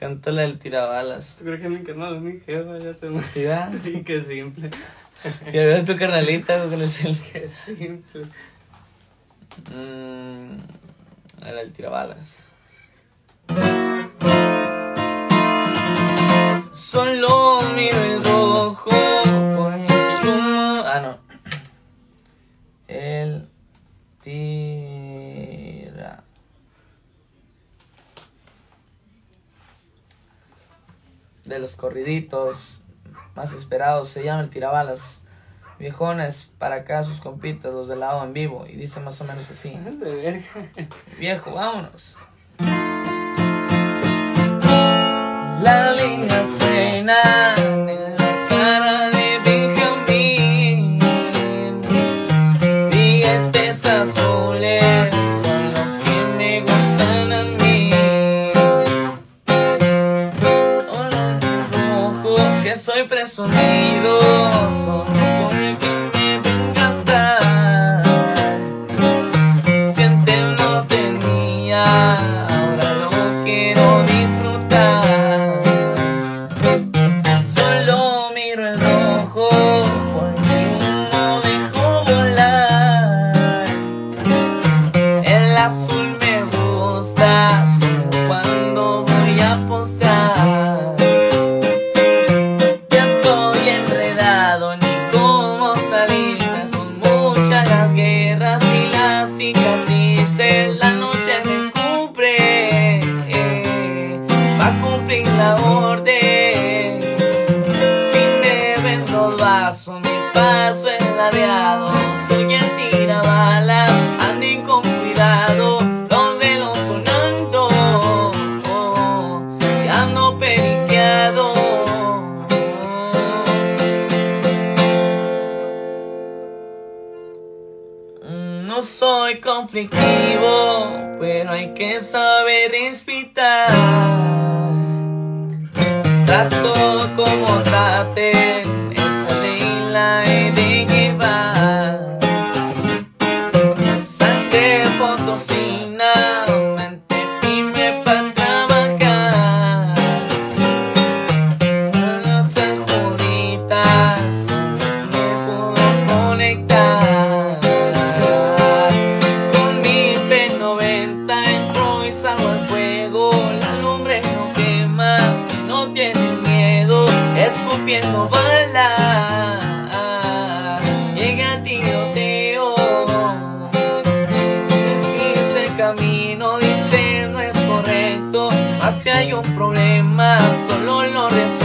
Cantó la del tirabalas. Creo que mi carnal es mi jefa, ya te ¿Sí va? Sí, qué simple. Y a ver tu carnalita con el cel. Qué simple. La del tirabalas. Solo miro el rojo por mi humo. Ah, no. El tira. De los corriditos más esperados se llama el tirabalas. Viejones, para acá sus compitas, los de lado en vivo. Y dice más o menos así. De verga. Viejo, vámonos. La vida suena en la cara de Benjamín. Billetes azules son los que me gustan a mí. Hola, rojo, que soy presumido solo porque me vengas dar. Si antes no tenía, ahora lo quiero disfrutar. Solo miro el rojo porque el humo dejó volar. El azul me gusta solo cuando voy a apostar. Ya estoy enredado, ni cómo salirme. Son muchas las guerras y las cicatrices. La noche me cubre, va a cumplir la orden. Si me ven los vasos, mi paso es ladeado. Soy el tirabalas, anden con cuidado. Los de los sonando, y ando periqueado. No soy conflictivo, pero hay que saber respetar. Trato como traten, esa ley la he de llevar. Sangre potosina, mente firme para trabajar. Las sanjuritas me puedo conectar. Con mi P90 entro y salgo al fuego. La lumbre no quema si no tiene miedo. Escupiendo balas, llega el tiroteo. Este camino dice no es correcto. Mas si hay un problema, solo lo resuelvo.